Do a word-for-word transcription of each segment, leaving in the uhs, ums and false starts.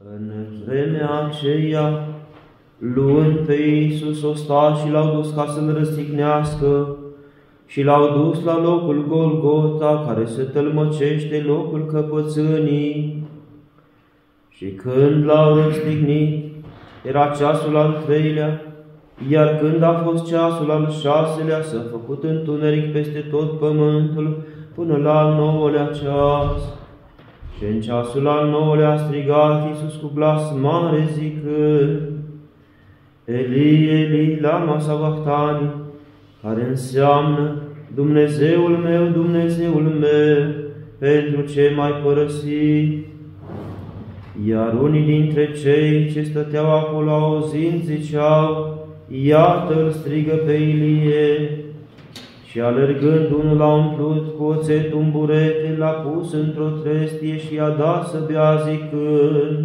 În vremea aceea, luând pe Iisus ostașii, l-au dus ca să-l răstignească și l-au dus la locul Golgota, care se tălmăcește locul căpățânii. Și când l-au răstignit, era ceasul al treilea, iar când a fost ceasul al șaselea, s-a făcut întuneric peste tot pământul până la al nouălea ceas. Și în ceasul al nouălea a strigat Iisus cu glas mare, zicând: Eli, Eli, lama sabachthani, care înseamnă: Dumnezeul meu, Dumnezeul meu, pentru ce m-ai părăsit? Iar unii dintre cei ce stăteau acolo, auzind, ziceau: Iată-l, strigă pe Ilie. Și alergând, unul l-a umplut cu oțet un burete, l-a pus într-o trestie și i-a dat să bea, zicând: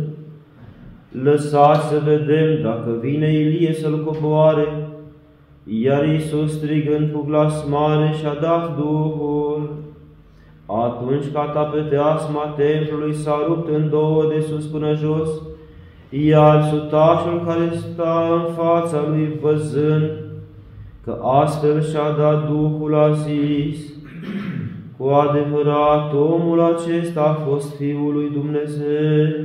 Lăsați să vedem dacă vine Ilie să-l coboare. Iar Iisus, strigând cu glas mare, și-a dat Duhul. Atunci catapeteasma templului s-a rupt în două de sus până jos, iar sutașul care sta în fața lui, văzând că astfel și-a dat Duhul, a zis: Cu adevărat, omul acesta a fost Fiul lui Dumnezeu.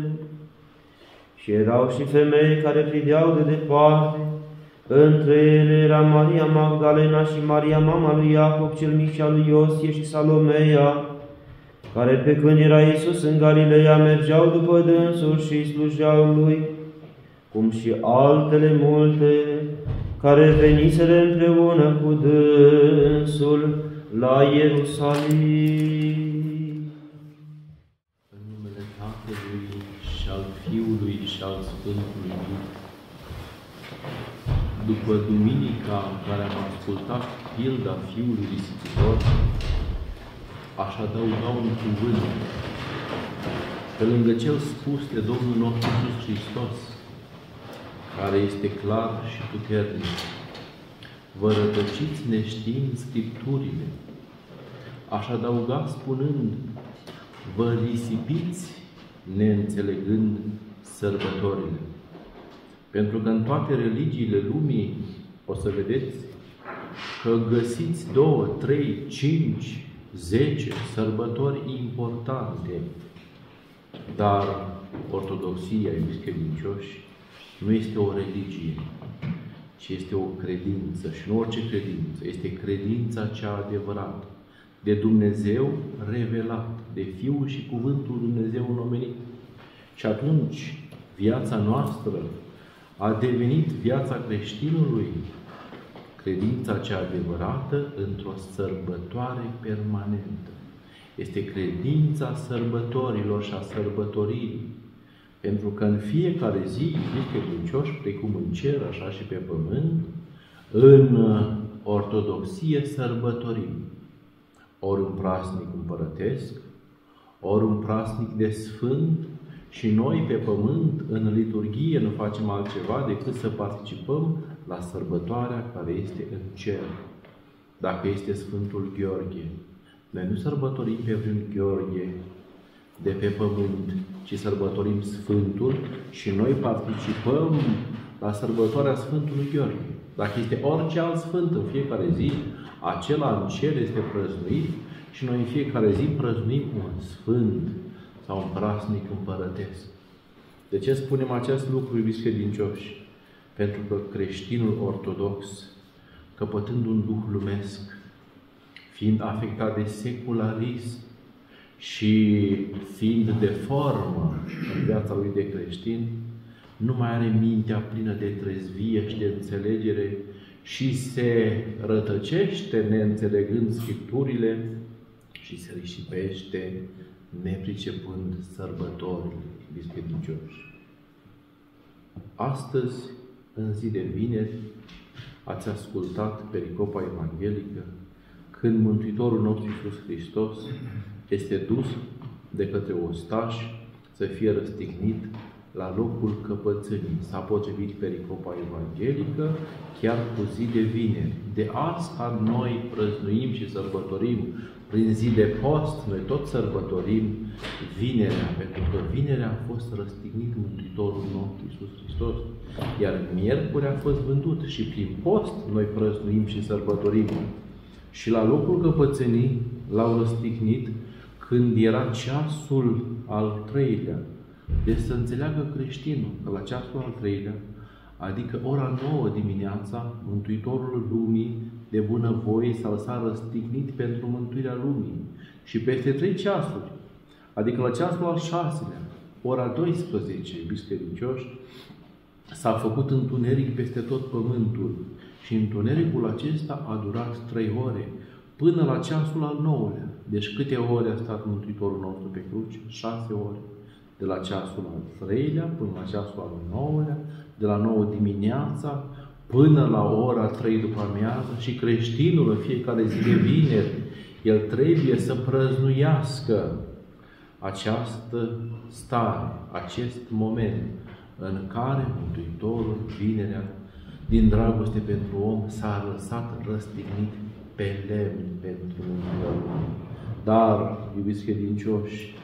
Și erau și femei care priveau de departe. Între ele era Maria Magdalena și Maria, mama lui Iacob cel mic și a lui Iosie, și Salomeia, care pe când era Iisus în Galileea mergeau după dânsul și îi slujeau lui, cum și altele multe, care veniseră împreună cu dânsul la Ierusalim. În numele Tatălui și al Fiului și al Sfântului Duh. După duminica în care am ascultat pilda Fiului Risipitor, aș adăuga un cuvânt pe lângă cel spus de Domnul nostru Iisus Hristos, care este clar și puternic. Vă rătăciți neștiind Scripturile. Aș adăuga spunând: vă risipiți neînțelegând sărbătorile. Pentru că în toate religiile lumii o să vedeți că găsiți două, trei, cinci, zece sărbători importante. Dar ortodoxia, iubiți credincioși, nu este o religie, ci este o credință. Și nu orice credință, este credința cea adevărată, de Dumnezeu revelat, de Fiul și Cuvântul Dumnezeu înomenit. Și atunci viața noastră a devenit viața creștinului, credința cea adevărată, într-o sărbătoare permanentă. Este credința sărbătorilor și a sărbătoririi. Pentru că în fiecare zi, iubiți credincioși, precum în cer, așa și pe pământ, în ortodoxie sărbătorim. Ori un praznic împărătesc, ori un praznic de sfânt, și noi pe pământ, în liturghie, nu facem altceva decât să participăm la sărbătoarea care este în cer. Dacă este Sfântul Gheorghe, noi nu sărbătorim pe vreun Gheorghe de pe pământ, ci sărbătorim Sfântul și noi participăm la sărbătoarea Sfântului Gheorghe. Dacă este orice alt Sfânt în fiecare zi, acela în cer este prăznuit și noi în fiecare zi prăznuim un Sfânt sau un praznic împărătesc. De ce spunem acest lucru, iubiți credincioși? Pentru că creștinul ortodox, căpătând un duh lumesc, fiind afectat de secularism și fiind de formă în viața lui de creștin, nu mai are mintea plină de trezvie și de înțelegere și se rătăcește neînțelegând Scripturile și se risipește nepricepând sărbătorile, iubiți credincioși. Astăzi, în zi de vineri, ați ascultat pericopa evanghelică, când Mântuitorul nostru Iisus Hristos este dus de către ostași să fie răstignit la locul căpățânii. S-a potrivit pericopa evanghelică, chiar cu zi de vineri. De asta noi prăznuim și sărbătorim prin zi de post, noi tot sărbătorim vinerea, pentru că vinerea a fost răstignit Mântuitorul nostru Iisus Hristos, iar miercuri a fost vândut și prin post noi prăznuim și sărbătorim. Și la locul căpățânii l-au răstignit când era ceasul al treilea. Deci să înțeleagă creștinul că la ceasul al treilea, adică ora nouă dimineața, Mântuitorul lumii de bunăvoie s-a lăsat răstignit pentru mântuirea lumii. Și peste trei ceasuri, adică la ceasul al șaselea, ora doisprezece, iubiți credincioși, s-a făcut întuneric peste tot pământul. Și întunericul acesta a durat trei ore, până la ceasul al nouălea. Deci câte ore a stat Mântuitorul nostru pe cruce? Șase ore. De la ceasul al treilea până la ceasul al nouălea, de la nouă dimineața până la ora trei după amiază, și creștinul în fiecare zi de vineri, el trebuie să prăznuiască această stare, acest moment în care Mântuitorul, vinerea, din dragoste pentru om, s-a lăsat răstignit pe lemn pentru mântuirea lumii. Dar, iubiți credincioși,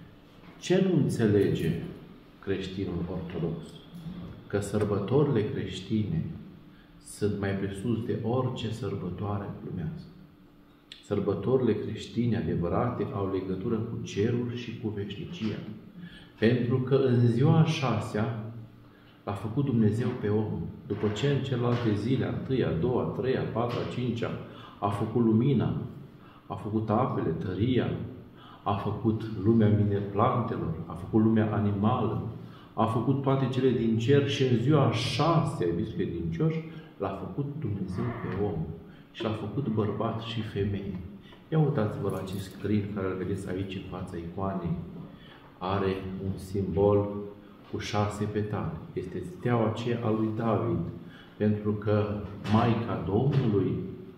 ce nu înțelege creștinul ortodox? Că sărbătorile creștine sunt mai presus de orice sărbătoare lumească. Sărbătorile creștine adevărate au legătură cu cerul și cu veșnicia. Pentru că în ziua a șasea l-a făcut Dumnezeu pe om. După ce în celelalte zile, a întâia, a doua, a treia, a patra, a cincea, a făcut lumina, a făcut apele, tăria, a făcut lumea mineplantelor, a făcut lumea animală, a făcut toate cele din cer și în ziua a șasea, iubiți credincioși, l-a făcut Dumnezeu pe om și l-a făcut bărbat și femeie. Ia uitați-vă la acest scrin care îl vedeți aici în fața icoanei. Are un simbol cu șase petale. Este steaua aceea a lui David, pentru că Maica Domnului,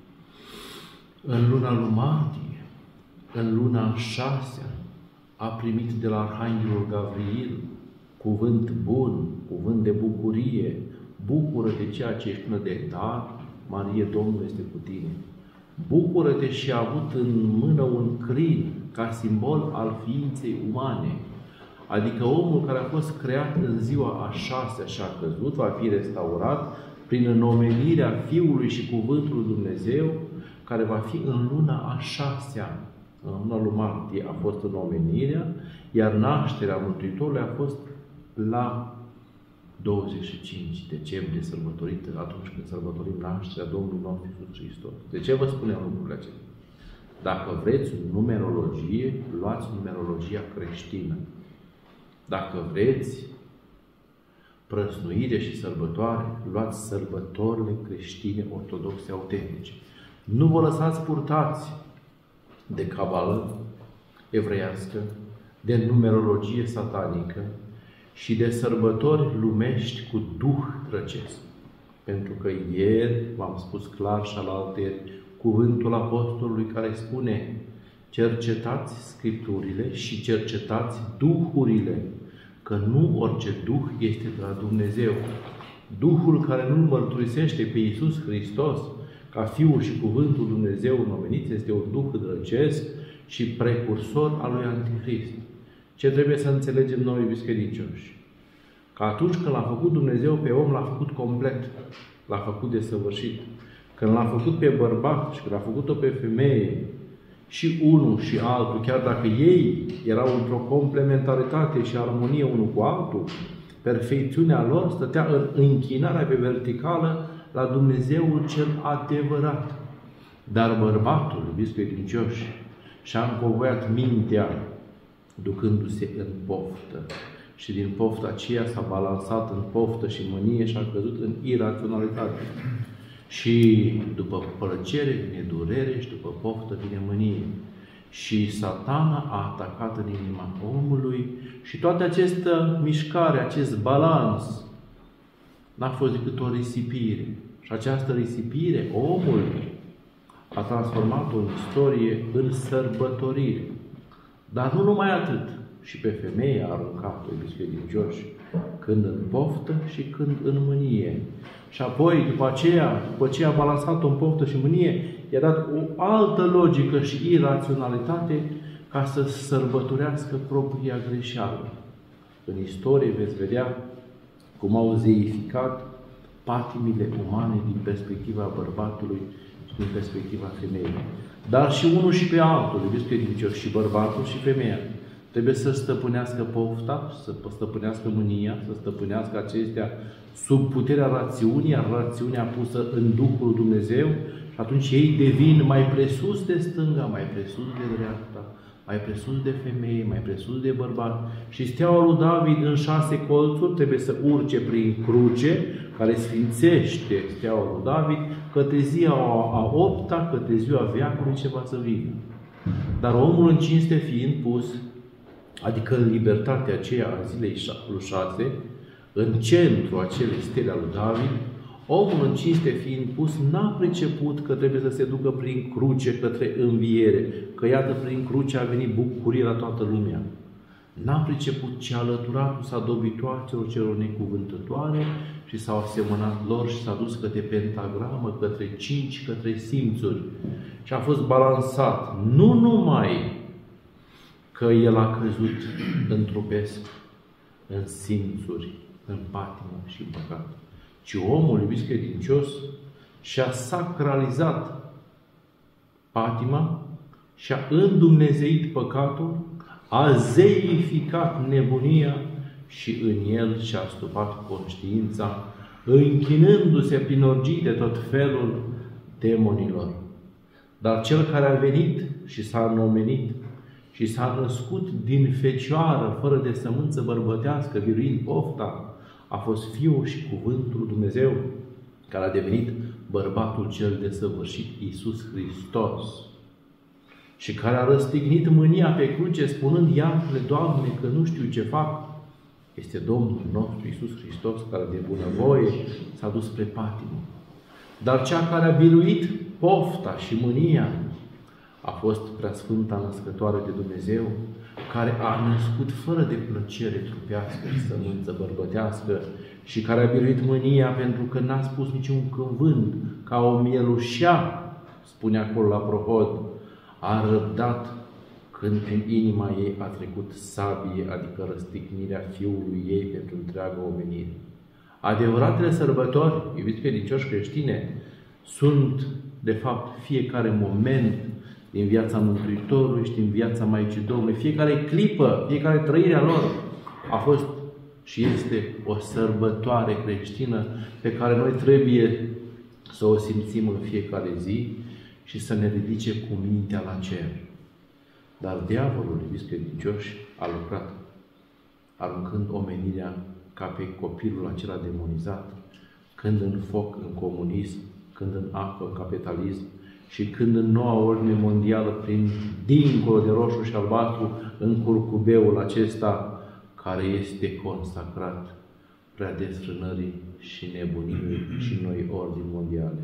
în luna lui martie, în luna a șasea, a primit de la Arhanghelul Gavril cuvânt bun, cuvânt de bucurie. Bucură-te ceea ce ești plină de dar, Marie, Domnul este cu tine. Bucură-te și a avut în mână un crin ca simbol al ființei umane. Adică omul care a fost creat în ziua a șasea și a căzut, va fi restaurat prin înnomenirea Fiului și Cuvântul lui Dumnezeu, care va fi în luna a șasea. În luna lui martie a fost înnomenirea, iar nașterea Mântuitorului a fost la douăzeci și cinci decembrie, sărbătorită atunci când sărbătorim nașterea Domnului nostru Iisus Hristos. De ce vă spunem lucrurile acestea? Dacă vreți numerologie, luați numerologia creștină. Dacă vreți prăznuire și sărbătoare, luați sărbătorile creștine ortodoxe autentice. Nu vă lăsați purtați de cabală evreiască, de numerologie satanică și de sărbători lumești cu duh trăcesc. Pentru că ieri, v-am spus clar și alaltăieri, cuvântul apostolului care spune: cercetați Scripturile și cercetați duhurile, că nu orice duh este de la Dumnezeu. Duhul care nu mărturisește pe Iisus Hristos ca Fiul și Cuvântul Dumnezeu înnomenit este un duh drăcesc și precursor al lui Antichrist. Ce trebuie să înțelegem noi, iubiți credincioși? Că atunci când l-a făcut Dumnezeu pe om, l-a făcut complet, l-a făcut desăvârșit. Când l-a făcut pe bărbat și când l-a făcut-o pe femeie, și unul și altul, chiar dacă ei erau într-o complementaritate și armonie unul cu altul, perfecțiunea lor stătea în închinarea pe verticală la Dumnezeul cel adevărat. Dar bărbatul, iubiți credincioși, și-a încovoiat mintea ducându-se în poftă. Și din pofta aceea s-a balansat în poftă și mânie și a căzut în iraționalitate. Și după plăcere vine durere și după poftă vine mânie. Și Satana a atacat în inima omului și toată această mișcare, acest balans, n-a fost decât o risipire. Și această risipire, omul a transformat-o în istorie, în sărbătorire. Dar nu numai atât. Și pe femeie a aruncat-o, iubiți credincioși. când în poftă și când în mânie. Și apoi, după aceea, după ce a balansat-o în poftă și mânie, i-a dat o altă logică și iraționalitate ca să sărbătorească propria greșeală. În istorie veți vedea cum au zeificat patimile umane din perspectiva bărbatului și din perspectiva femeii. Dar și unul și pe altul, iubiți credincioși, și bărbatul și femeia, trebuie să stăpânească pofta, să stăpânească mânia, să stăpânească acestea sub puterea rațiunii, iar rațiunea pusă în Duhul Dumnezeu, și atunci ei devin mai presus de stânga, mai presus de dreapta, mai presus de femeie, mai presus de bărbat. Și steaua lui David în șase colțuri trebuie să urce prin cruce, care sfințește steaua lui David, către ziua a opta, către ziua veacului ce va să vină. Dar omul în cinste fiind pus, adică în libertatea aceea a zilei lui șase, în centru acelei stele a lui David, omul în cinste fiind pus, n-a priceput că trebuie să se ducă prin cruce către înviere, că iată prin cruce a venit bucurie la toată lumea. N-a priceput ce alăturatul s-a dobit toacelor celor necuvântătoare și s-au asemănat lor și s-a dus către pentagramă, către cinci, către simțuri. Și a fost balansat nu numai că el a căzut în trupesc, în simțuri, în patimă și în păcat, ci omul, iubiți credincios, și-a sacralizat patima, și-a îndumnezeit păcatul, a zeificat nebunia și în el și-a stupat conștiința, închinându-se prin orgii de tot felul demonilor. Dar cel care a venit și s-a înomenit și s-a născut din fecioară, fără de sămânță bărbătească, biruind pofta, a fost Fiul și Cuvântul lui Dumnezeu, care a devenit bărbatul cel desăvârșit, Iisus Hristos, și care a răstignit mânia pe cruce, spunând: iartă-le, Doamne, că nu știu ce fac. Este Domnul nostru Iisus Hristos, care de bunăvoie s-a dus spre patimă. Dar cea care a biruit pofta și mânia a fost Preasfânta Născătoare de Dumnezeu, care a născut fără de plăcere trupească și sămânță bărbătească și care a biruit mânia pentru că n-a spus niciun cuvânt, ca o mielușea, spune acolo la prohod, a răbdat când prin inima ei a trecut sabie, adică răstignirea Fiului ei pentru întreaga omenire. Adevăratele sărbători, iubiți credincioși creștine, sunt, de fapt, fiecare moment din viața Mântuitorului și din viața Maicii Domnului. Fiecare clipă, fiecare trăire a lor a fost și este o sărbătoare creștină pe care noi trebuie să o simțim în fiecare zi și să ne ridice cu mintea la cer. Dar diavolul, iubiți credincioși, a lucrat, aruncând omenirea ca pe copilul acela demonizat, când în foc, în comunism, când în apă, în capitalism, și când în noua ordine mondială, prin dincolo de roșu și albastru, în curcubeul acesta care este consacrat prea desfrânării și nebuniei și noi ordini mondiale.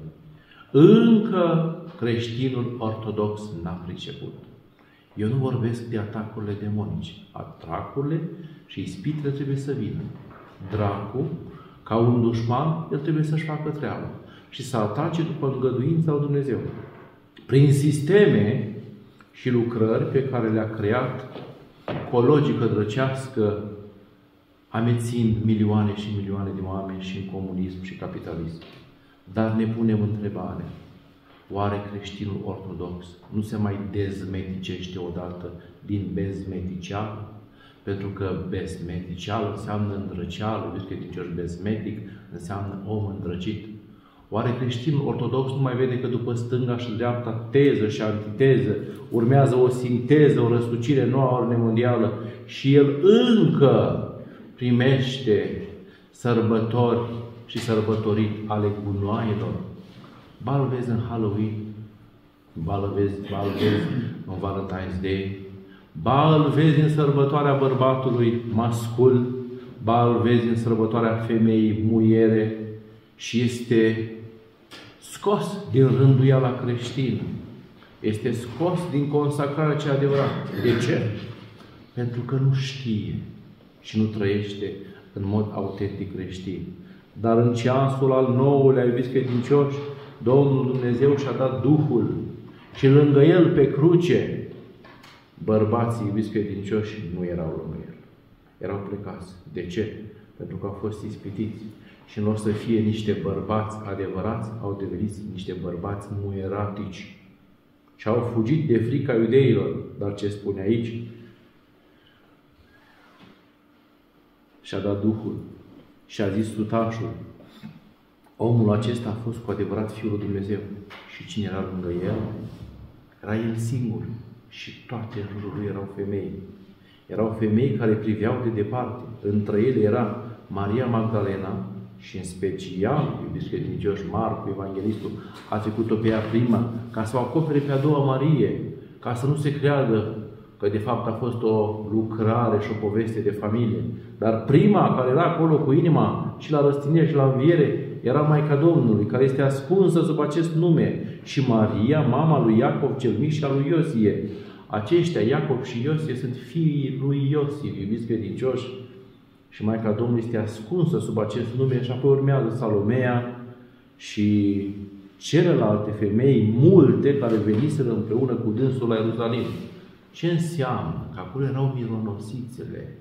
Încă creștinul ortodox n-a priceput. Eu nu vorbesc de atacurile demonice. Atacurile și ispitele trebuie să vină. Dracul, ca un dușman, el trebuie să-și facă treaba și să atace după îngăduința lui Dumnezeu, prin sisteme și lucrări pe care le-a creat cu o logică drăcească, amețind milioane și milioane de oameni și în comunism și capitalism. Dar ne punem întrebarea: oare creștinul ortodox nu se mai dezmeticește odată din bezmeticeală? Pentru că bezmeticeală înseamnă îndrăceală, deci credincioși, bezmetic înseamnă om îndrăcit. Oare creștinul ortodox nu mai vede că după stânga și dreapta, teză și antiteză, urmează o sinteză, o răsucire nouă a ordinii mondială și el încă primește sărbători și sărbătorit ale gunoaielor? Ba îl vezi în Halloween, ba îl vezi, ba îl vezi în Valentine's Day, ba îl vezi în sărbătoarea bărbatului mascul, ba îl vezi în sărbătoarea femeii muiere și este scos din rânduiala creștină. Este scos din consacrarea cea adevărată. De ce? Pentru că nu știe și nu trăiește în mod autentic creștin. Dar în ceasul al nouălea, iubiți credincioși, Domnul Dumnezeu și-a dat Duhul și lângă El pe cruce, bărbații, iubiți credincioși, nu erau lângă El. Erau plecați. De ce? Pentru că au fost ispitiți. Și în loc să fie niște bărbați adevărați, au devenit niște bărbați muieratici. Și au fugit de frica iudeilor. Dar ce spune aici? Și-a dat Duhul și a zis sutașul: omul acesta a fost cu adevărat Fiul lui Dumnezeu. Și cine era lângă El? Era El singur. Și toate în jurul lui erau femei. Erau femei care priveau de departe. Între ele era Maria Magdalena și în special, iubiți credincioși, Marcu, Evanghelistul, a trecut-o pe ea prima, ca să o acopere pe a doua Marie, ca să nu se creadă că de fapt a fost o lucrare și o poveste de familie. Dar prima care era acolo cu inima și la răstinire și la înviere era Maica Domnului, care este ascunsă sub acest nume, și Maria, mama lui Iacov cel mic și a lui Iosie. Aceștia, Iacov și Iosie, sunt fiii lui Iosif, iubiți credincioși, și Maica Domnului este ascunsă sub acest nume și apoi urmează Salomea și celelalte femei multe care veniseră împreună cu dânsul la Ierusalim. Ce înseamnă? Că acolo erau mironosițele.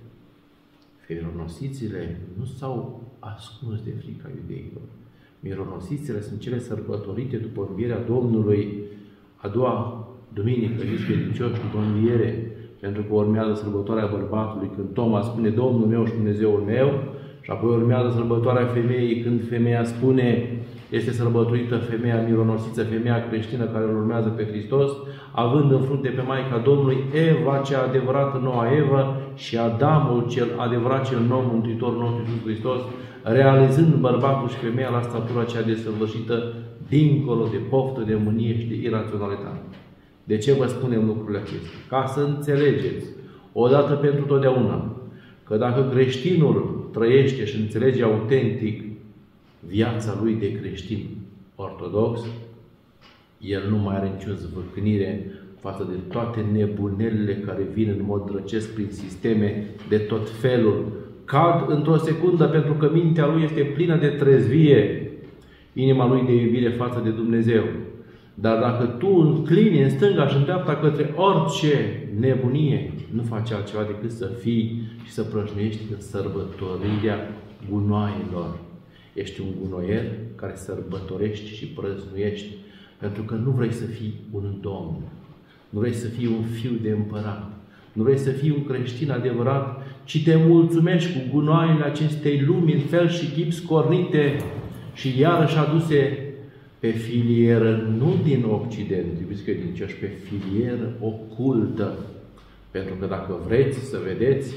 Mironosițele nu s-au ascuns de frica iudeilor. Mironosițele sunt cele sărbătorite după învierea Domnului, a doua duminică, iubiți credincioși, după înviere, pentru că urmează sărbătoarea bărbatului, când Toma spune Domnul meu și Dumnezeul meu, și apoi urmează sărbătoarea femeii, când femeia spune, este sărbătorită femeia mironosiță, femeia creștină care îl urmează pe Hristos, având în frunte pe Maica Domnului Eva, cea adevărată noua Eva, și Adamul, cel adevărat, cel nou Mântuitor nostru Iisus Hristos, realizând bărbatul și femeia la statura cea desăvârșită, dincolo de poftă, de mânie și de iraționalitate. De ce vă spunem lucrurile acestea? Ca să înțelegeți, odată pentru totdeauna, că dacă creștinul trăiește și înțelege autentic viața lui de creștin ortodox, el nu mai are nicio zvâcnire față de toate nebunelile care vin în mod drăcesc prin sisteme de tot felul. Cad într-o secundă pentru că mintea lui este plină de trezvie, inima lui de iubire față de Dumnezeu. Dar dacă tu înclini în stânga și în dreapta către orice nebunie, nu faci altceva decât să fii și să prășnuiești în sărbătorirea gunoaielor. Ești un gunoier care sărbătorești și prăznuiești, pentru că nu vrei să fii un domn, nu vrei să fii un fiu de împărat, nu vrei să fii un creștin adevărat, ci te mulțumești cu gunoaiele acestei lumi în fel și chip scornite și iarăși aduse pe filieră, nu din Occident, iubiți credincioși, pe filieră ocultă. Pentru că dacă vreți să vedeți,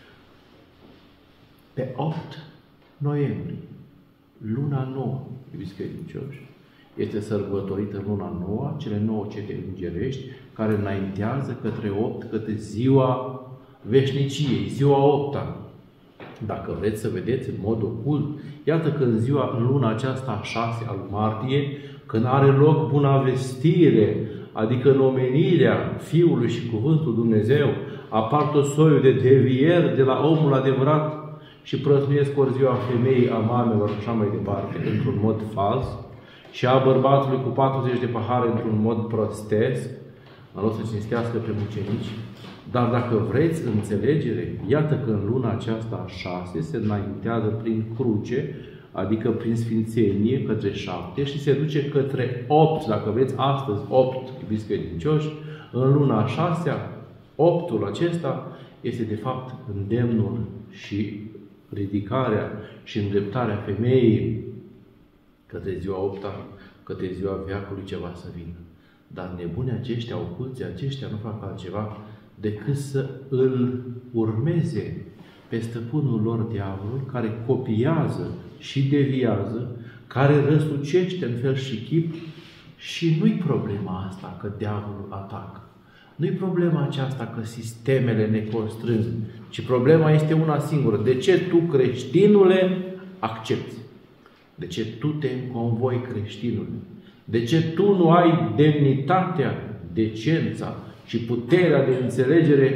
pe opt noiembrie, luna nouă, iubiți credincioși, este sărbătorită luna nouă, cele nouă cete îngerești, care înaintează către opt, către ziua veșniciei, ziua opta. Dacă vreți să vedeți în mod ocult, iată că în ziua, în luna aceasta a șase al martie, când are loc bunavestire, adică nomenirea Fiului și Cuvântul Dumnezeu, apar tot soiul de devieri de la omul adevărat și prăznuiesc ori ziua femeii, a mamelor și așa mai departe, într-un mod fals, și a bărbatului cu patruzeci de pahare într-un mod prostesc, în loc să cinstească pe mucenici. Dar dacă vreți înțelegere, iată că în luna aceasta a șase se înaintează prin cruce, adică prin sfințenie, către șapte și se duce către opt, dacă vreți astăzi opt, iubiți credincioși, în luna a șasea, optul acesta este de fapt îndemnul și ridicarea și îndreptarea femeii către ziua opta, către ziua veacului ce va să vină. Dar nebunii aceștia, oculții aceștia, nu fac altceva decât să îl urmeze pe stăpânul lor, diavolul, care copiază și deviază, care răsucește în fel și chip, și nu-i problema asta că diavolul atacă. Nu-i problema aceasta că sistemele ne constrâng, ci problema este una singură. De ce tu, creștinule, accepți? De ce tu te înconvoi, creștinule? De ce tu nu ai demnitatea, decența și puterea de înțelegere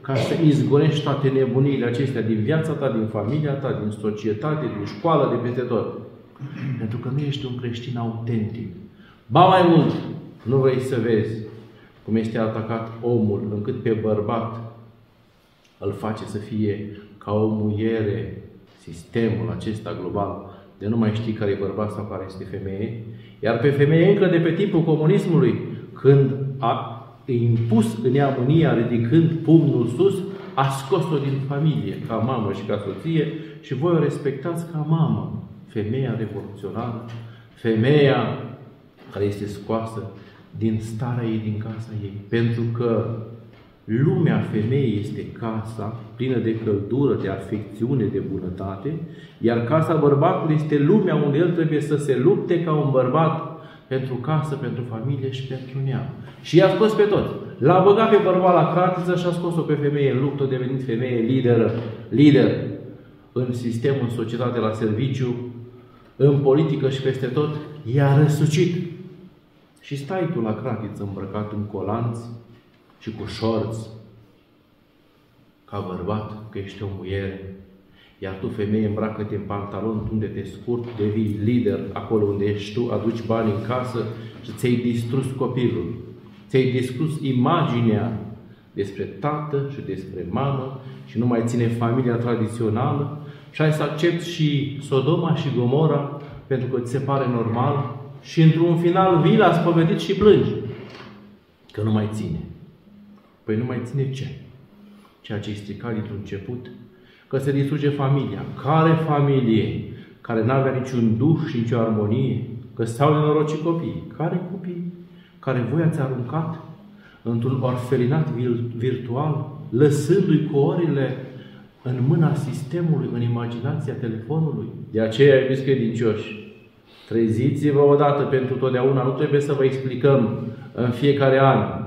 ca să izgonești toate nebunile acestea din viața ta, din familia ta, din societate, din școală, de peste tot. Pentru că nu ești un creștin autentic. Ba mai mult, nu vrei să vezi cum este atacat omul, încât pe bărbat îl face să fie ca o muiere, sistemul acesta global, de nu mai știi care e bărbat sau care este femeie, iar pe femeie încă de pe timpul comunismului, când a impus în ea mânia, ridicând pumnul sus, a scos-o din familie, ca mamă și ca soție, și voi o respectați ca mamă. Femeia revoluționară, femeia care este scoasă din starea ei, din casa ei. Pentru că lumea femeii este casa, plină de căldură, de afecțiune, de bunătate, iar casa bărbatului este lumea unde el trebuie să se lupte ca un bărbat pentru casă, pentru familie și pentru neam. Și i-a scos pe toți. L-a băgat pe bărbat la cratiță și a scos-o pe femeie în luptă, devenit femeie lideră, lider în sistem, în societate, la serviciu, în politică și peste tot. I-a răsucit. Și stai tu la cratiță îmbrăcat în colanți și cu șorți, ca bărbat, că ești o muiere. Iar tu, femeie, îmbracă-te în pantalon, unde-te scurt, devii lider acolo unde ești tu, aduci bani în casă și ți-ai distrus copilul. Ți-ai distrus imaginea despre tată și despre mamă și nu mai ține familia tradițională și ai să accepti și Sodoma și Gomora pentru că ți se pare normal și într-un final vii la spovedit și plângi că nu mai ține. Păi nu mai ține ce? Ceea ce este ca dintr-un început, că se distruge familia. Care familie? Care n-avea niciun duh și nicio armonie? Că s-au nenorocit copiii. Care copii? Care voi ați aruncat într-un orfelinat virtual, lăsându-i cu orele în mâna sistemului, în imaginația telefonului. De aceea, iubiți credincioși, treziți-vă odată pentru totdeauna. Nu trebuie să vă explicăm în fiecare an.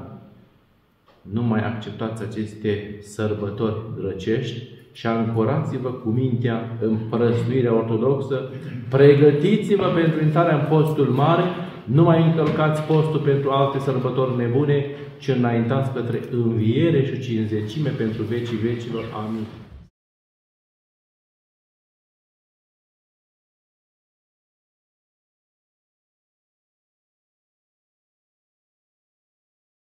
Nu mai acceptați aceste sărbători drăcești și ancorați-vă cu mintea în prăznuirea ortodoxă. Pregătiți-vă pentru intrarea în postul mare. Nu mai încălcați postul pentru alte sărbători nebune, ci înaintați către înviere și cinzecime pentru vecii vecilor. Amin.